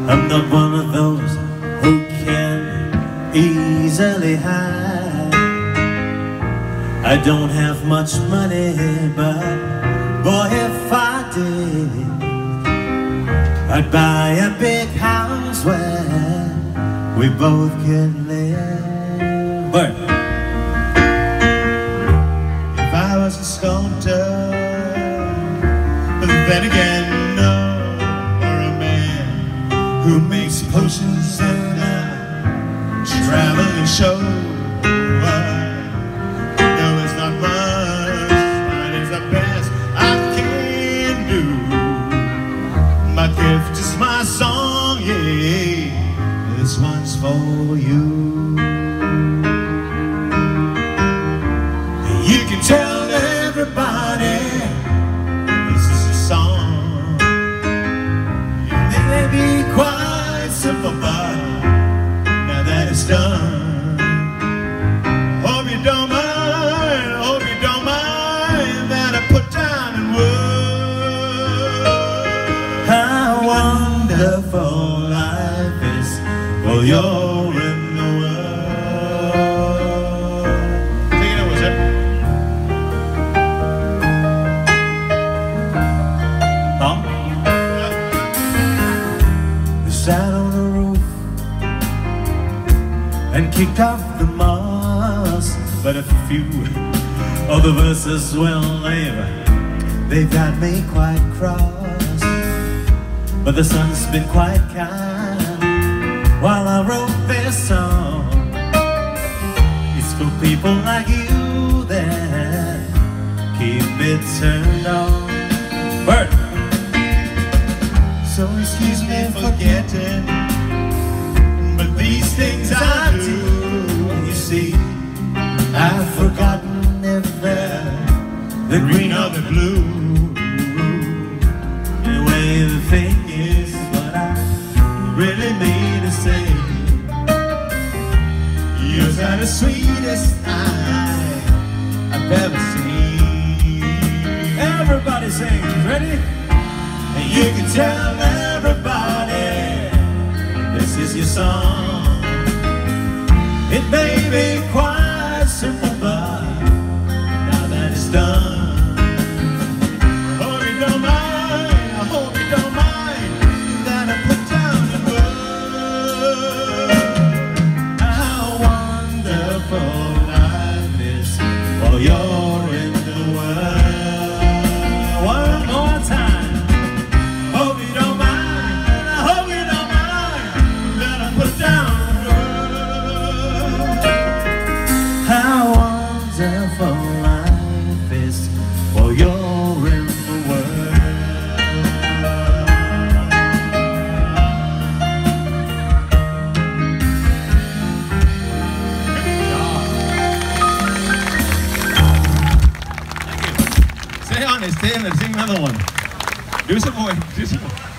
I'm not one of those who can easily hide. I don't have much money, but boy, if I did, I'd buy a big house where we both can live. But if I was a sculptor, but then again, no, or a man who makes potions and traveling show. No, it's not much, but it's the best I can do. My gift is my song, yeah, this one's for you. You can tell everybody this is your song. It may be quite simple, but now that it's done, hope you don't mind that I put down in words how wonderful life is while you're in the world. Take it over, sir. Tom? We sat on the roof and kicked off the moss, but a few of the verses, well, they've got me quite cross. But the sun's been quite kind while I wrote this song. It's for people like you that keep it turned on. Bert! So excuse me for getting, but these things I do, you see, I've forgotten if they're the green or the blue. Anyway, the thing is what I really mean to say. Yours are the sweetest I've ever seen. Everybody sings, ready? And you can tell everybody this is your song. It may be quite simple, but now that it's done, I hope you don't mind that I put down the word how wonderful life is while you're in the world. One more time. Hope you don't mind that I put down how wonderful life is while you're in the world. Stay on it, stay in there, sing another one. Do some more, do some more.